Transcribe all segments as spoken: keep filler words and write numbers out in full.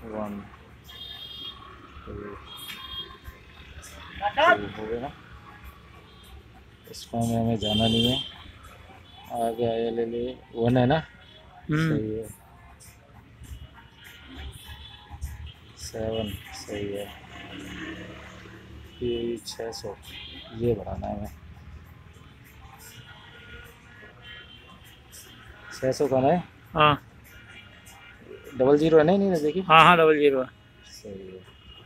One two हो गया ना। इसमें हमें हमें जाना नहीं है, आगे आया ले लिए वन है ना। सही है, सेवन सही है। ये छः सौ ये बढ़ाना है हमें, छः सौ का है। हाँ डबल जीरो है नहीं नहीं देखिए। हाँ हाँ डबल जीरो है। सही है,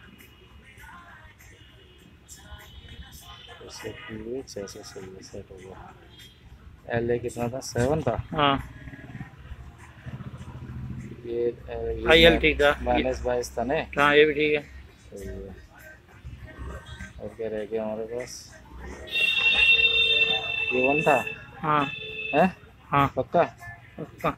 छः सौ सही है, सेट हो गया। एल ए कितना था, सेवन था। हाँ ये, आई एल ठीक था, माइनस बाईस था ने। हाँ ये भी ठीक है। सही है। और क्या रह गया हमारे पास, ये वन था। हाँ है हाँ पक्का। पक्का।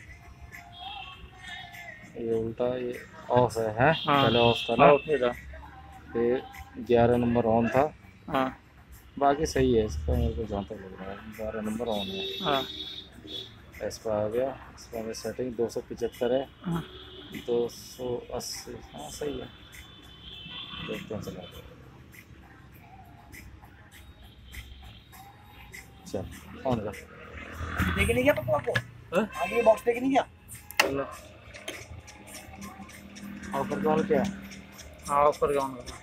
ये उल्टा, ये ऑफ है, है? हाँ पहले ऑफ था ना। ऑफ था। फिर ग्यारह नंबर ऑन था। हाँ बाकी सही है इसका, मेरे को जहाँ तक लग रहा है बारह नंबर ऑन है। हाँ इस पर आ गया, इस पर सेटिंग दो सौ पचहत्तर है, हाँ दो सौ अस्सी। हाँ सही है, देखते हैं चला। चल ऑन कर, देखे नहीं क्या पप्पू आपको? आगे बॉक्स देखे नहीं क्या? चलो ऑफर कौन क्या? हाँ ऑफर का ऑन कर।